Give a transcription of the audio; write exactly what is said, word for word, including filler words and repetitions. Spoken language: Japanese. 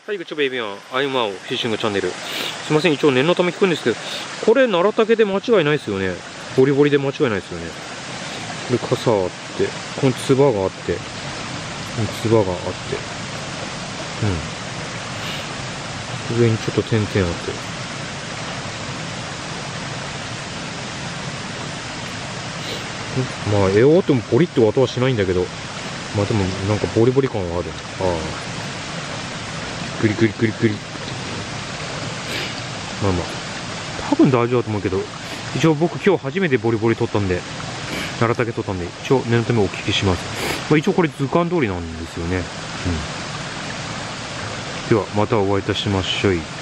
はい、グッチョベイビーワン、アイマーオフィッシングチャンネル。すいません、一応念のため聞くんですけど、これ、奈良竹で間違いないですよね。ボリボリで間違いないですよね。で、傘あって、このつばがあって、このつばがあって、うん。上にちょっと点々あって。まあ、エアートもボリって音はしないんだけど、まあでも、なんかボリボリ感はある。ああ。グリグリグリグリ。まあまあ、多分大丈夫だと思うけど、一応僕今日初めてボリボリ取ったんで、奈良竹取ったんで、一応念のためお聞きします。まあ一応これ図鑑通りなんですよね。うん。では、またお会いいたしましょう。